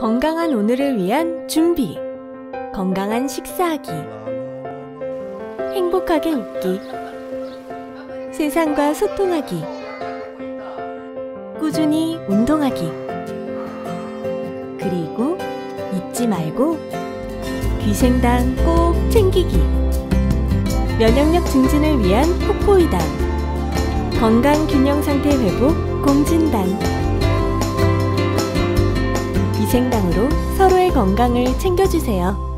건강한 오늘을 위한 준비. 건강한 식사하기. 행복하게 웃기. 세상과 소통하기. 꾸준히 운동하기. 그리고 잊지 말고 귀생당 꼭 챙기기. 면역력 증진을 위한 폭포이당. 건강 균형 상태 회복 공진단. 귀생당으로 서로의 건강을 챙겨주세요.